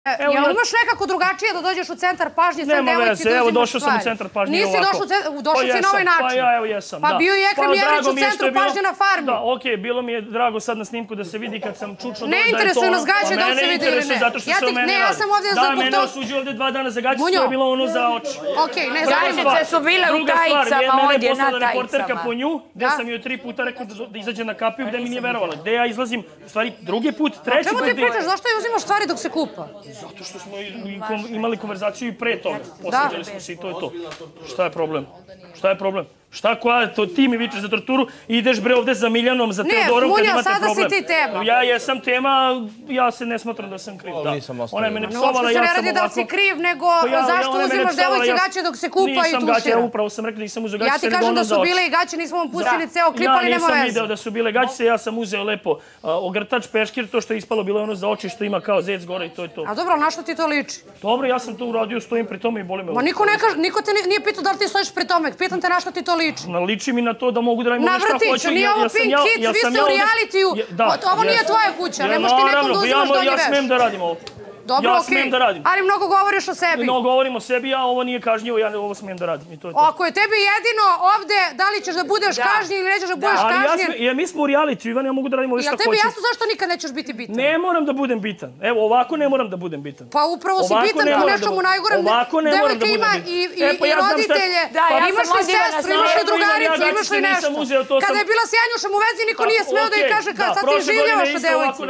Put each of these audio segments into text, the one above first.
Jel imaš nekako drugačije da dođeš u centar pažnje sa devojci da uzimaš stvari? Evo došao sam u centar pažnje Nisi došao si na ovaj način. Pa ja, evo jesam, da. Pa bio je Ekrem Jerić u centru pažnje na farmi. Da, okej, bilo mi je drago sad na snimku da se vidi kad sam čučno... Ne interesuje nas gaće da li se vidi ili ne. Zato što se o mene radi. Ne, ja sam ovdje zbog Da, tog... mene osuđuju ovdje 2 dana za gaće, to je bilo ono za oči. Okej, ne zanima. Gaćice su bile u tajicama ovdje, na tajicama. Reporterka po nju, gde sam joj 3 puta rekao da izađe na kapiju, gde mi nije verovala. Gde ja izlazim, u stvari, drugi put, treći put... Čemu ti pričaš, zašto je uzimaš stvari dok se kupa? Zato što smo imali konverzaciju i pre toga. Posveđali smo se i to je to. Šta je problem? Šta je problem? Šta koja, to ti mi vičeš za torturu i ideš bre ovde za Miljanom, za Teodorom kad imate problem. Ne, Munja, sada si ti tema. Ja jesam tema, ja se ne smatram da sam kriv. Ona je mene psovala, ja sam ovako... Ne, uopšte se ne radi da si kriv, nego zašto uzimaš devojci gaće dok se kupa i tušira. Nisam gaće, upravo sam rekla nisam uzeo gaće. Ja ti kažem da su bile i gaće, nismo vam pustili ceo klip, ali nema veze. Ja nisam video da su bile gaće, ja sam uzeo lepo ogrtač, peškir, to što je ispalo bilo ono za oči što ima kao zec gore i to je to. A dobro, na što ti to liči? Dobro, ja sam to uradio, stojim pri tome i boli me. Ma niko te nije pitao da li ti stojiš pri tome, pitam te na što ti to liči. Liči mi na to da mogu da radim ono šta hoću. Na vrtiću, nije ovo Pink Kids, vi ste u realitiju. Ovo nije tvoja kuća, ne možeš ti nekom da uzimaš donji veš. Ja smem da radim ovo. Dobro, okej, ali mnogo govoriš o sebi. Mnogo govorim o sebi, a ovo nije kažnjivo, ja ovo smijem da radim i to je to. Ako je tebi jedino ovde, da li ćeš da budeš kažnjen ili nećeš da budeš kažnjen? Ali mi smo u realitiju, Ivan, ja mogu da radim ovo šta hoću. Jel tebi jasno zašto nikad nećeš biti bitan? Ne moram da budem bitan. Evo, ovako ne moram da budem bitan. Pa upravo si bitan po nečemu najgorem. Devojka ima i roditelje, imaš li sestru, imaš li drugaricu, imaš li nešto. Kada je bila s Janjušem u vezi, niko nije smeo da je kaže sad ti življavaš o devojci.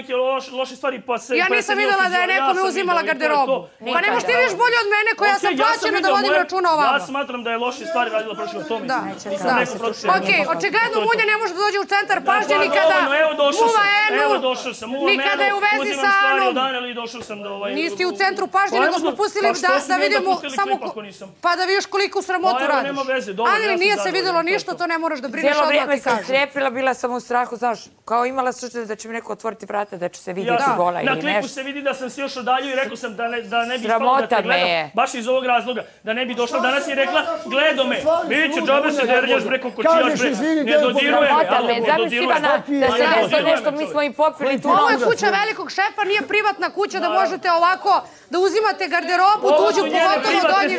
Ja nisam videla da je nekome uzimala garderobu. Pa ne možeš ti vidiš bolje od mene koja sam plaćena da vodim računa o vama. Ja smatram da je loše stvari radila prošle o tome. Okej, očigledno Munja ne može da dođe u centar pažnje nikada muva Enu, nikada je u vezi sa Anom. Nisi u centru pažnje, nego smo pustili da vidimo samo pa da vidiš koliko sramotu radiš. Ali nije se vidjelo ništa, to ne moraš da brineš odmah ti kažem. Cijelo vrijeme sam strepila, bila sam u strahu, znaš, kao imala slučaj da će mi neko otvoriti vrata, da će se vidjeti gola ili nešto. Na klipu se vidi da sam se još odaljio i rekao sam da ne bi ispalo da te gledam. Baš iz ovog razloga. Da ne bi došla danas i rekla, gledo me, biće, džabe se derđaš preko kočijaš bre, ne dodiruje me. Zamisli Ivana, da se desi nešto, mi smo im popili tu nogu. Ovo je kuća velikog šefa, nije privatna kuća da možete ovako da uzimate garderobu, tuđu, pogotovo donji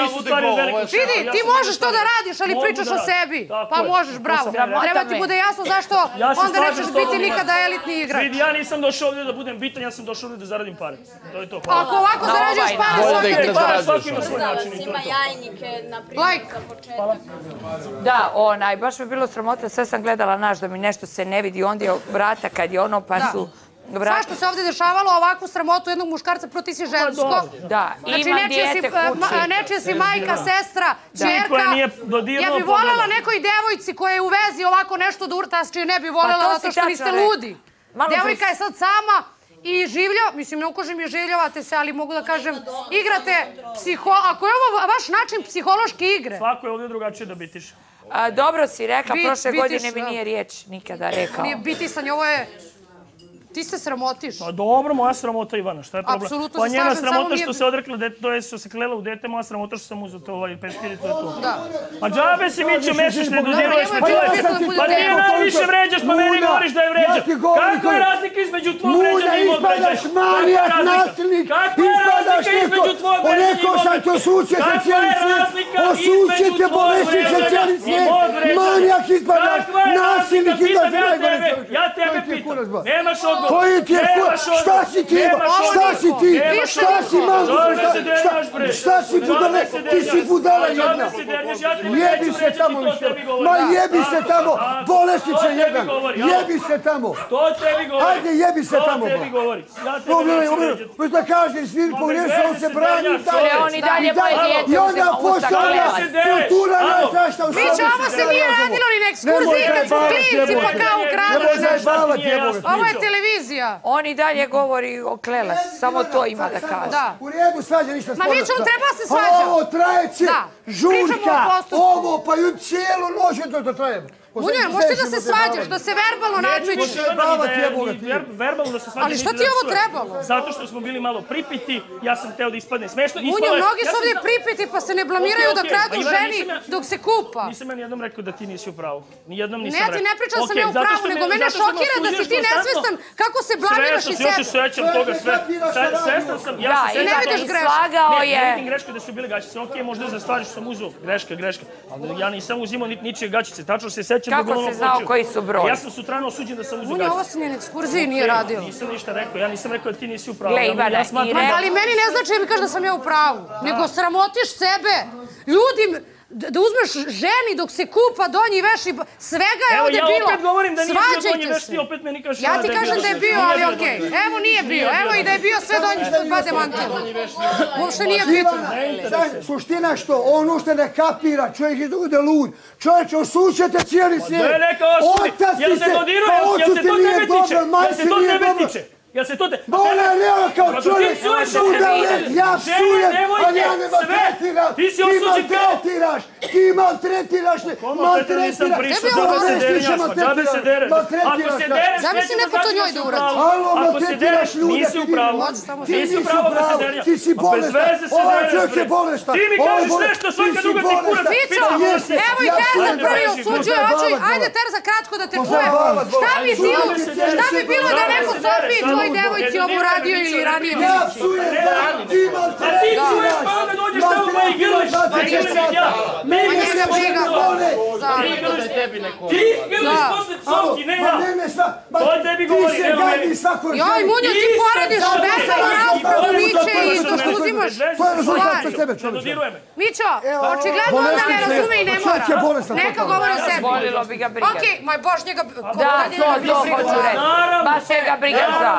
veš. Vidi, ti možeš to da radiš, ali pričaš o sebi. Pa možeš, bravo. Treba ti bude jasno zašto onda nećeš biti nikada elitni igrač. Vidi, ja nisam došao ovdje da budem bitan, ja sam došao ovdje da zaradim pare. To je to. Ako ovako zarađuješ pare, svaki na svoj način. Ima jajnike, na primjer, za početak. Da, baš mi je bilo sramota, sve sam gledala naš da mi nešto se ne vidi, onda je vrata kad je ono pa su... Svašta se ovdje dešavalo, ovakvu sramotu jednog muškarca proti si žensko. Da, imam dijete kući. Nečija si majka, sestra, čerka. Ja bi voljela nekoj devojci koja je u vezi ovako nešto da urtači, ne bi voljela zato što niste ludi. Devojka je sad sama i mislim, ne ukožem je življavate se, ali mogu da kažem, igrate ako je ovo vaš način psihološke igre. Svako je ovdje drugačije da bitiš. Dobro si rekla, prošle godine mi nije riječ nikada rekao. Nije bitisanje, ovo je... Ti se sramotiš. Pa dobro, moja sramota Ivana, šta je problem? Apsolutno pa se slažem, njena sramota što se odrekla, to je što se klela u dete, moja sramota što sam uzeo to peškir i to je to. Da. A džabe si Mićo mešiš, ne dodiruješ me čovječe. Pa ti je najviše vređaš, pa meni govoriš da je vređa. Kako je razlika između tvojeg vređanja i mog vređanja? Ispadaš manijak, nasilnik, ispadaš neko, oneko sam te osućete cijeli svijet, osućete, bolešćete cijeli svijet, manijak ispadaš, nasilnik ispadaš. Ja tebe pitam, nemaš odgovor. Koji ti je šta si ti? Šta si ti? Šta si mango? Šta si budala? Ti si budala jedna. Jebi se tamo više. Ma jebi se tamo. Bolestiće jedan. Jebi se tamo. To tebi govori. Ajde jebi se tamo. To tebi govori. Možeš da kažeš svi pogriješio, on se brani. On i dalje moje dijete. I onda postavlja kultura najstrašna u Mićo, ovo se nije radilo ni na ekskurziji kad su klinci pa kao ukradaš nešto. Ovo je televizija. On i dalje govori o Klelas, samo to ima da kaže. U redu svađa ništa sporno. Ma Mićo, on treba se svađa. Ovo trajeće, žurka, ovo pa ju cijelu noć to traje. Munja, možete da se svađaš, da se verbalno nadmećeš. Verbalno da se svađaš. Ali šta ti je ovo trebalo? Zato što smo bili malo pripiti, ja sam teo da ispadne smešno. Munja, mnogi su ovdje pripiti pa se ne blamiraju da kradu ženi dok se kupa. Nisam ja nijednom rekao da ti nisi u pravu. Nijednom nisam rekao. Ne, ti ne pričam sam ja u pravu, nego mene šokira da si ti nesvestan kako se blamiraš i sebe. Još se sećam toga sve. Svestan sam, ja se sećam. I ne vidiš grešku. Ne vidim grešku da su bile gaćice. Okej, možda za stvari što sam uzeo. Greška. Ali ja nisam uzimao ničije gaćice. Tačno se sećam da bilo ono Kako se znao koji su broj? Ja sam sutrano osuđen da sam uzeo gaćice. Munja, ovo si na ekskurziji nije radio. Nisam ništa rekao. Ja nisam rekao da ti nisi u pravu. Ali meni ne znači da mi kažeš da sam ja u pravu. Nego sramotiš sebe. Ljudi... Da uzmeš ženi dok se kupa donji veš i svega je ovdje bilo. Evo, ja opet govorim da nije bio donji veš, ti opet meni kažeš da je bio. Ja ti kažem da je bio, ali okej. Evo nije bio, evo i da je bio sve donji što bade mantilo. Uopšte nije bitno. Suština što on ušte ne kapira, čovjek je da lud. Čovječe, osućete cijeli svijet. Otac ti se, pa ocu ti nije dobro, majci nije dobro. Jel se to te... Ba ona je nema kao čovjek, ja psujem, a ja ne maltretiraš, ti maltretiraš, Džabe se dereš. Ako se dereš, zamisli neko to njoj da uradi. Ako se dereš, nisi u pravu. Nisi u pravu ako se dereš. Ti si bolestan. Ti mi kažeš nešto, svaka druga ti kurac. Pičo, evo i Terza prvi osuđuje. Ajde Terza, kratko da te čujem. Šta bi bilo da neko Sofiji tvoj devojci ovo radio ili ranije? Ja psujem, ti maltretiraš. A ti psuješ pa onda dođeš tamo pa igraš. Mene se briga. Ti igraš posle psovki, ne ja. To tebi govori, ne o meni. Joj, Munjo, ti poradiš vezano raspravu Miće i to što uzimaš stvari. Mićo, očigledno onda ne razume i ne mora. Neka govori o sebi. Volilo bi ga briga. Okej, moj Bož, njega... Da, to hoću reći. Baš je ga briga za.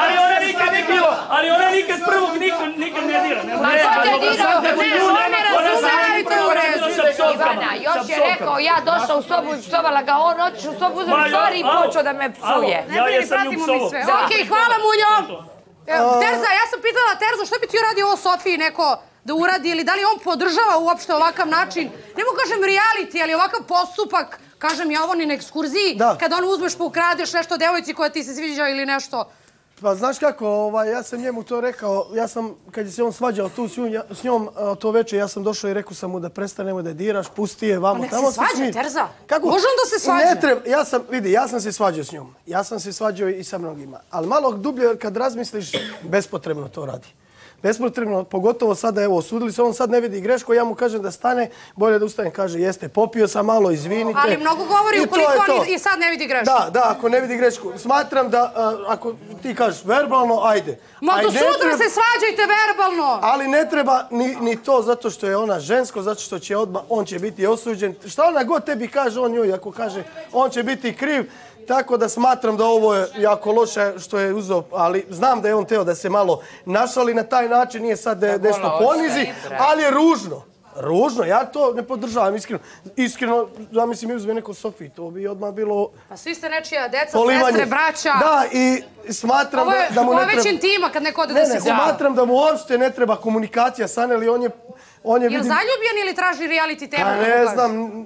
Ali ona nikad prvog nikad ne dira. Ma to te dirao, ne, ona ne razume, ali to u redu. Ivana, još je rekao, ja došao u sobu i psovala ga, on otišao u sobu, uzem stvari i počeo da me psuje. Ja jesam nju psovo. Okej, hvala Munjo. Terza, ja sam pitala Terzu, što bi ti uradio ovo Sofiji neko da uradi ili da li on podržava uopšte ovakav način, ne mogu kažem reality, ali ovakav postupak, kažem ja ovo ni na ekskurziji, kada on uzmeš pa ukradeš nešto devojci koja ti se sviđa ili nešto. Pa znaš kako, ja sam njemu to rekao, ja sam, kad je se on svađao tu s njom to večer, ja sam došao i rekao sam mu da prestanemo da diraš, pusti je vamo tamo. Pa nek se svađa, Terza. Može on da se svađa? Ne treba, ja sam se svađao s njom. Ja sam se svađao i sa mnogima. Ali malo dublje kad razmisliš, bespotrebno to radi. Bespotrebno, pogotovo sada, evo, osudili se, on sad ne vidi grešku, ja mu kažem da stane, bolje da ustane, kaže, jeste, popio sam malo, izvinite. Ali mnogo govori ukoliko on i sad ne vidi grešku. Da, ako ne vidi grešku. Smatram da, ako ti kažeš verbalno, ajde. Ma do sutra se svađajte verbalno. Ali ne treba ni to zato što je ona žensko, zato što će odmah, on će biti osuđen. Šta ona god tebi kaže, on njoj, ako kaže, on će biti kriv. Tako da smatram da ovo je jako loše što je uzeo, ali znam da je on teo da se malo našali na taj način, nije sad nešto ponizi, ali je ružno. Ružno, ja to ne podržavam, iskreno. Iskreno, zamislim, uzme neko Sofiji, to bi odmah bilo... Pa svi ste nečija deca, sestre, braća. Da, i smatram da mu ne treba... Ovo je već intima kad neko ode da se kupa. Smatram da mu uopšte ne treba komunikacija sa Aneli, on je... Je li zaljubljen ili traži reality temu? Pa ne znam...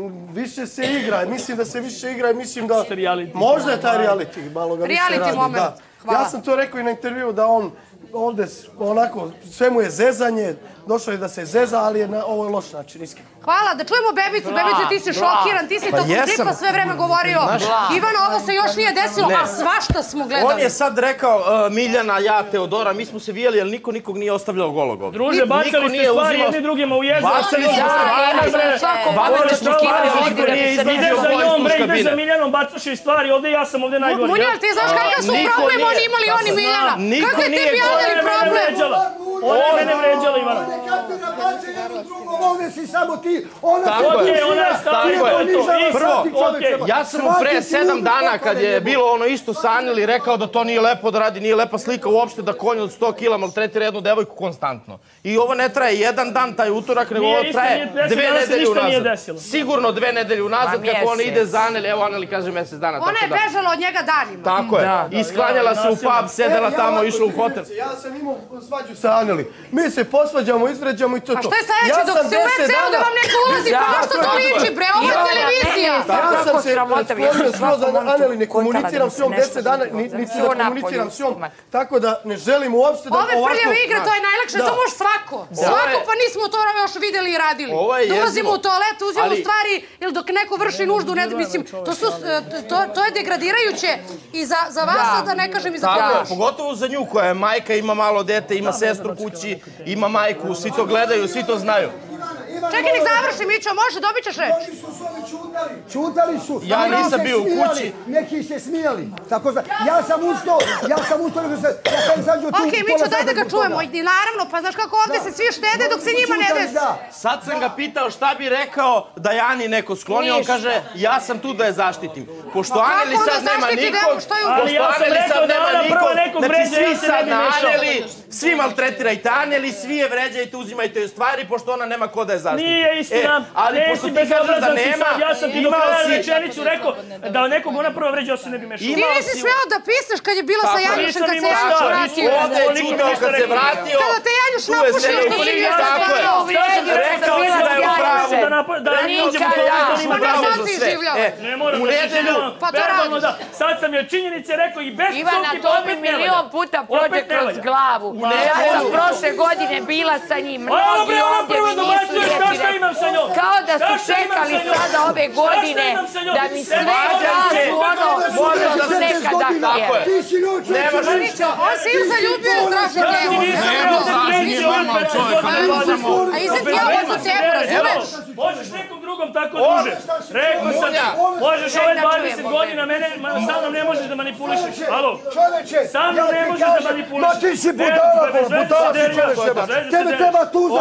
Više se igra, mislim da se više igra i mislim da možda je taj reality, malo ga više radi. Reality moment, hvala. Ja sam to rekao i na intervju da on ovdje onako, sve mu je zezanje, došao je da se zeza, ali je na ovo loš način, iskreno. Hvala, da čujemo Bebicu. Bebice, ti si šokiran, ti si tokom klipa sve vreme govorio. Ivano, ovo se još nije desilo, a svašta smo gledali. On je sad rekao, Miljana, ja, Teodora, mi smo se vijeli, ali niko nikog nije ostavljao golog ovdje. Druže, bacali ste stvari jedni drugima u jezu. Bacali ste stvari, ideš za njom, ideš za Miljanom, bacaš joj stvari ovdje, ja sam ovdje najgori. Munjal, ti znaš kakav su problem oni imali, oni Miljana? Kako je tebi Aneli problem? Ona je mene vređala, Ivana. Ovdje si samo ti. Prvo, ja sam mu pre 7 dana kad je bilo ono isto sa Aneli rekao da to nije lepo da radi, nije lepa slika uopšte da konj od 100 kila maltretira jednu devojku konstantno. I ovo ne traje jedan dan, taj utorak, nego ovo traje 2 nedelje unazad. Sigurno 2 nedelje unazad kako ona ide za Aneli, evo Aneli kaže mjesec dana. Ona je bežala od njega danima. Tako je. Isklanjala se u pub, sedela tamo, išla u hotel. Ja sam imao svađu sa Aneli. Mi se posvađamo, izvređamo i to je to. Šta je sledeće? Dok se u WC-u da vam neko ulazi, pa zašto to liči, bre? Ovo je televizija. Ja sam se pretvorio skroz za Aneli, ne komuniciram s njom 10 dana, niti da komuniciram s njom. Tako da ne želim uopšte da ovako... Ove prljave igre, to je najlakše, to može svako. Svako, pa nismo to još videli i radili. Dolazimo u toaletu, uzimamo stvari, ili dok neko vrši nuždu, mislim, to je degradirajuće i za vas, da ne kažem i za koga. Pogotovo za nju koja je majka, ima malo dete, ima sestru kući, ima majku, svi to gledaju, svi to znaju. Čekaj, nek završi, Mićo, može, dobit ćeš reč. Oni su s ovi čutali su. Ja nisam bio u kući. Neki se smijali. Ja sam ustao, ja sam zađu tu. Okej, Mićo, daj da ga čujemo. I naravno, pa znaš kako ovdje se svi štede dok se njima ne desi. Sad sam ga pitao šta bi rekao da je Ani neko sklonio, on kaže ja sam tu da je zaštitim. Pošto Aneli sad nema nikog, znači svi sad na Aneli, svi maltretirajte Aneli, svi je vređajte, uzimajte joj stvari, pošto ona nema ko da je zaštiti. Nije istina, nesi bezobrazan si sad, ja sam ti do kraja rečenicu rekao da nekog ona prvo vređa, ja se ne bi mešao. Ti nisi smeo da pisneš kad je bila sa Janjušem, kad se Janjuš vratio. Ovdje je čutao kad se vratio, kada te Janjuš napušio, što si bio rekao si da je u pravu, da ne uđemo u komentarima pravo za sve. U nedelju, sad sam joj činjenice rekao i bez psovki pa opet ne valja. Milion puta prođe kroz glavu. Ja sam prošle godine bila sa njim, mnogi ovdje mi nisu riječi rekli. Kao da su čekali sada ove godine da mi sve kažu ono što su nekada htjeli. On se im zaljubio je strašno njegu. A izad ti ja ovo za tebu, razumeš? Možeš nekom drugom tako duže. Rekao sam, možeš ove 20 godina, sa mnom ne možeš da manipulišeš. Alo? Sa mnom ne možeš da manipulišeš. Ma ti si budala, budala si čoveče. Tebe treba tu za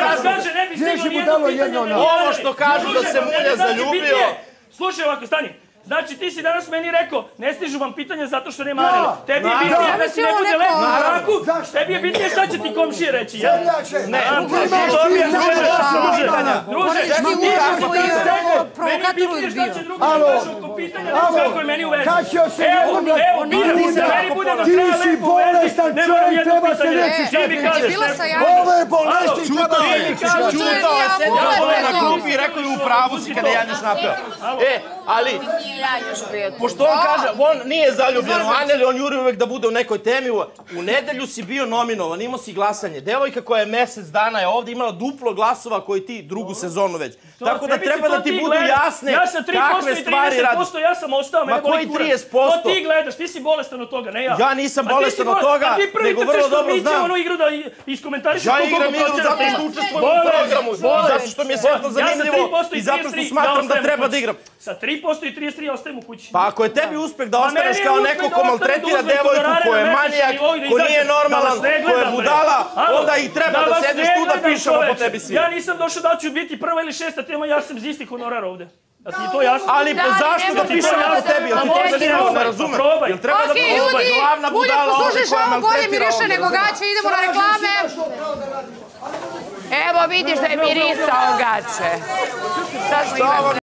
budala. Ovo što kažu da se Mulja zaljubio. Slušaj ovako, stani. Znači ti si danas meni rekao, ne stižu vam pitanja zato što nema Anele. Tebi je bitnije da si ne bude lepo na braku, tebi je bitnije šta će ti komšije reći, jel? Ne, to mi je druže. Druže, ti je bitnije šta će drugi reći oko pitanja, ne kako je meni u vezi. Evo, biram se, meni bude do kraja lepo u vezi, ne moram jedno pitanje reći, šta mi kažeš? Ovo je bolesti, čutao je, sedio je na klupi i rekao je u pravu si kada je Janjuš napeo. Ali, pošto on kaže, on nije zaljubljen u Aneli, on juri uvek da bude u nekoj temi. U nedelju si bio nominovan, imao si glasanje. Devojka koja je mesec dana je ovdje imala duplo glasova koji ti drugu sezonu već. Tako da treba da ti budu jasne kakve stvari radi. Ja sam ostao, mene boli kurac. To ti gledaš, ti si bolestan od toga, ne ja. Ja nisam bolestan od toga, nego vrlo dobro znam. Onu igru da iskomentarišeš ja igram igru zato što učestvujem u programu. Zato što mi je sve to zanimljivo i zato što smatram da treba da igram. Sa 3% i 33 ostajem u kući. Pa ako je tebi uspeh da ostaneš kao neko ko maltretira devojku, ko je manijak, ko nije normalan, ko je budala, onda i treba da sediš tu da pišemo po tebi svi. Ja nisam došao da ću biti prva ili šesta tema, ja sam za isti honorar ovde. Da ti je to jasno? Ali zašto da pišemo po tebi? Jel ti to zanimljivo, ne razumem? Jel treba da glavna budala ovde koja maltretira ovde? Nego gaće, idemo na reklame. Evo vidiš da je mirisao gaće.